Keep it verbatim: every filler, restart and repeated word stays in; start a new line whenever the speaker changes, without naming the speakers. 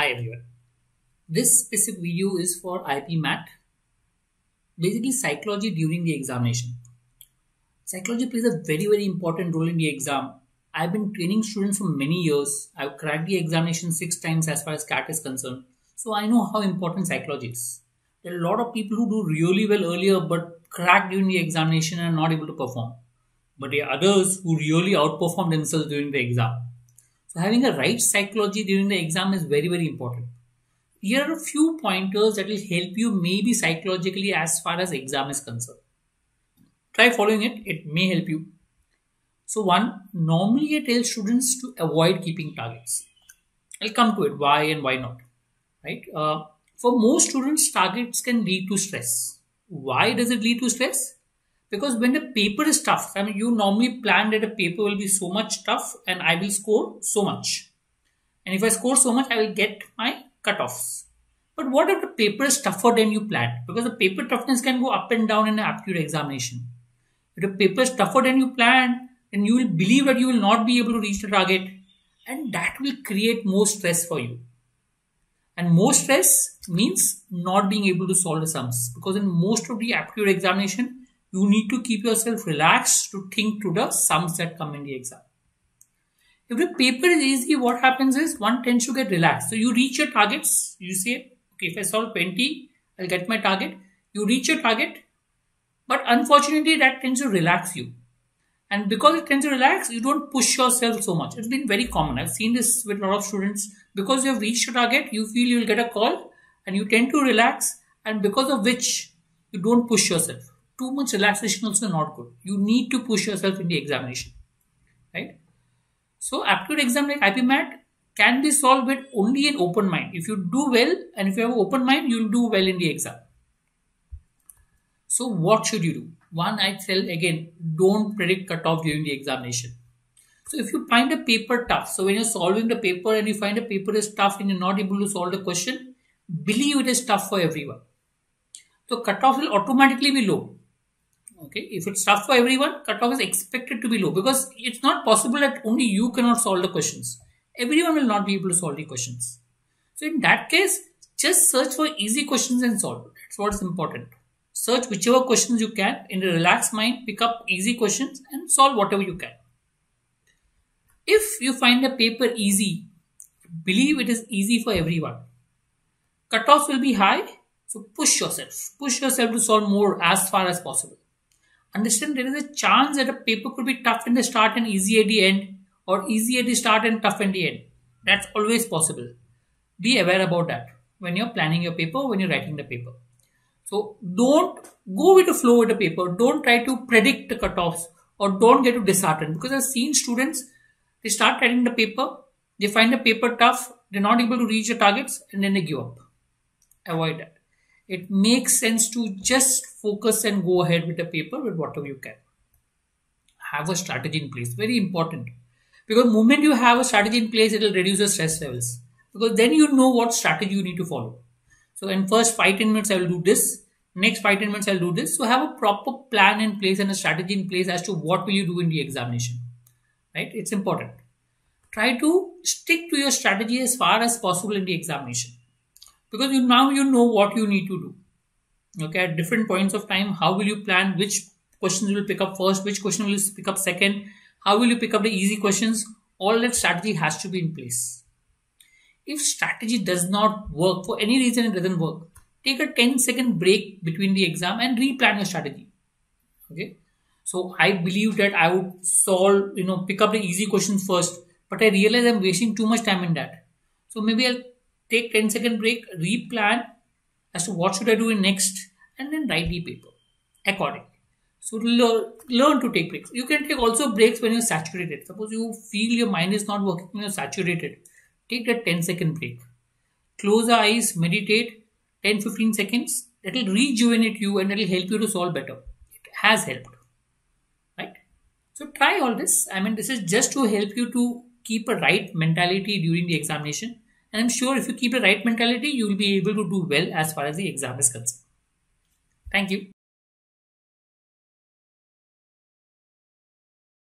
Hi everyone. This specific video is for I P MAT. Basically psychology during the examination. Psychology plays a very very important role in the exam. I've been training students for many years. I've cracked the examination six times as far as C A T is concerned. So I know how important psychology is. There are a lot of people who do really well earlier but crack during the examination and are not able to perform. But there are others who really outperform themselves during the exam. So having a right psychology during the exam is very very important. Here are a few pointers that will help you maybe psychologically as far as exam is concerned. Try following it, it may help you. So one, normally I tell students to avoid keeping targets. I'll come to it, why and why not. Right? Uh, for most students, targets can lead to stress. Why does it lead to stress? Because when the paper is tough, I mean you normally plan that a paper will be so much tough and I will score so much. And if I score so much, I will get my cutoffs. But what if the paper is tougher than you planned? Because the paper toughness can go up and down in an aptitude examination. If the paper is tougher than you planned, then you will believe that you will not be able to reach the target, and that will create more stress for you. And more stress means not being able to solve the sums. Because in most of the aptitude examination, you need to keep yourself relaxed to think to the sums that come in the exam. If the paper is easy, what happens is one tends to get relaxed. So you reach your targets. You say, okay, if I solve twenty, I'll get my target. You reach your target. But unfortunately, that tends to relax you. And because it tends to relax, you don't push yourself so much. It's been very common. I've seen this with a lot of students. Because you have reached your target, you feel you will get a call and you tend to relax. And because of which, you don't push yourself. Too much relaxation also not good. You need to push yourself in the examination. Right? So aptitude exam like I P MAT can be solved with only an open mind. If you do well and if you have an open mind, you will do well in the exam. So what should you do? One, I tell again, don't predict cutoff during the examination. So if you find a paper tough, so when you're solving the paper and you find a paper is tough and you're not able to solve the question, believe it is tough for everyone. So cutoff will automatically be low. Okay, if it's tough for everyone, cutoff is expected to be low because it's not possible that only you cannot solve the questions. Everyone will not be able to solve the questions. So in that case, just search for easy questions and solve. That's what's important. Search whichever questions you can in a relaxed mind, pick up easy questions and solve whatever you can. If you find a paper easy, believe it is easy for everyone. Cutoffs will be high, so push yourself. Push yourself to solve more as far as possible. Understand there is a chance that a paper could be tough in the start and easy at the end, or easy at the start and tough at the end. That's always possible. Be aware about that when you're planning your paper, when you're writing the paper. So don't go with the flow with the paper. Don't try to predict the cutoffs or don't get too disheartened, because I've seen students, they start writing the paper, they find the paper tough, they're not able to reach the targets and then they give up. Avoid that. It makes sense to just focus and go ahead with the paper with whatever you can. Have a strategy in place. Very important. Because the moment you have a strategy in place, it will reduce your stress levels. Because then you know what strategy you need to follow. So in first five to ten minutes, I will do this. Next five to ten minutes, I will do this. So have a proper plan in place and a strategy in place as to what will you do in the examination. Right? It's important. Try to stick to your strategy as far as possible in the examination. Because you now you know what you need to do. Okay, at different points of time, how will you plan which questions you will pick up first, which question will you pick up second, how will you pick up the easy questions? All that strategy has to be in place. If strategy does not work, for any reason it doesn't work, take a ten second break between the exam and replan your strategy. Okay, so I believe that I would solve, you know, pick up the easy questions first, but I realize I'm wasting too much time in that. So maybe I'll take ten second break, replan as to what should I do in next, and then write the paper accordingly. So learn, learn to take breaks. You can take also breaks when you're saturated. Suppose you feel your mind is not working when you're saturated. Take that ten second break. Close the eyes, meditate ten to fifteen seconds. That will rejuvenate you and that will help you to solve better. It has helped. Right? So try all this. I mean, this is just to help you to keep a right mentality during the examination. And I'm sure if you keep the right mentality, you will be able to do well as far as the exam is concerned. Thank you.